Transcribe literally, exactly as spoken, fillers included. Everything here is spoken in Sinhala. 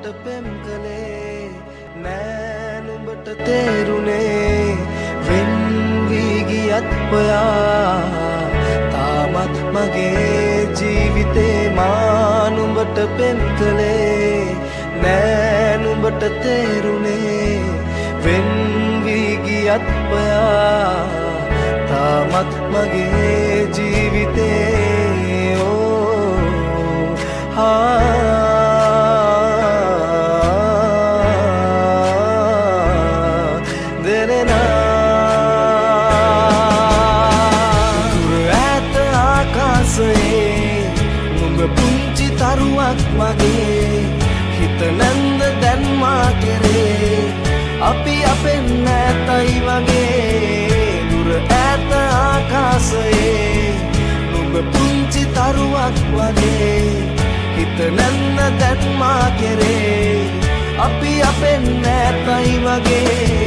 පෙම් කලේ නෑ නුඹට තේරුනේ වෙන් වී ගියත් ඔයා තාමත් මගේ ජීවිතේ මා නුඹට පෙම් කලේ නෑ නුඹට තේරුනේ වෙන් වී ගියත් ඔයා තාමත් මගේ ජීවිතේ ඕ හා පුංචි තරුවක් මගේ හිත නැන්ද දැන් මා කෙරේ අපි අපෙන් නැතයි වගේ දුර ඈත ආකාශයේ නුඹ පුංචි තරුවක් වගේ හිත නැන්ද දැන් මා කෙරේ අපි අපෙන් නැතයි වගේ